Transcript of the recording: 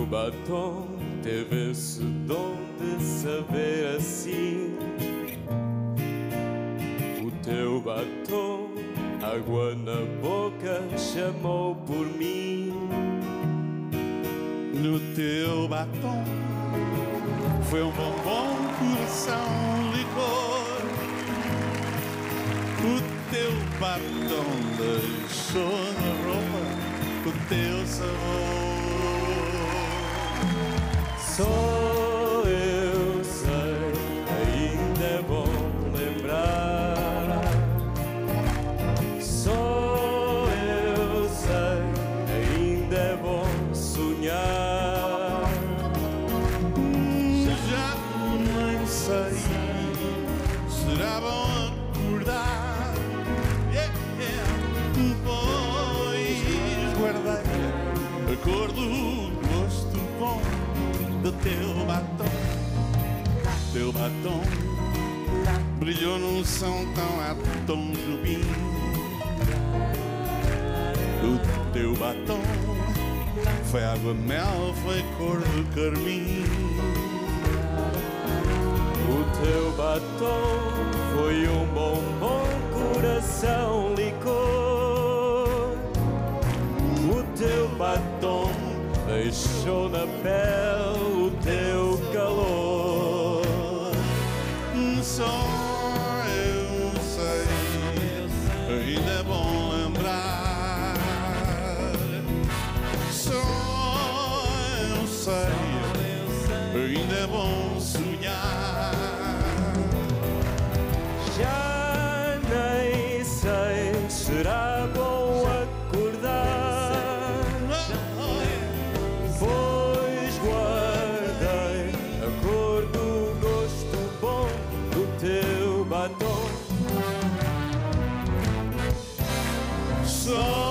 teu batom teve esse dom de saber assim. O teu batom, água na boca, chamou por mim. No teu batom foi um bombom, coração, licor. O teu batom deixou na roupa o teu sabor. Só eu sei, ainda é bom lembrar. Só eu sei, ainda é bom sonhar. Já nem sei, será bom acordar. Depois guardei a cor do gosto bom do teu batom. Teu batom brilhou num som tão a tom rubim. O teu batom foi água mel, foi cor do carmim. O teu batom foi um bombom, coração, licor. O teu batom deixou na pele o teu calor. Só eu sei, ainda é bom lembrar. Só eu sei, ainda é bom sonhar. Já nem sei, será bom acordar. Pois guardei a cor do gosto bom do teu batom. Só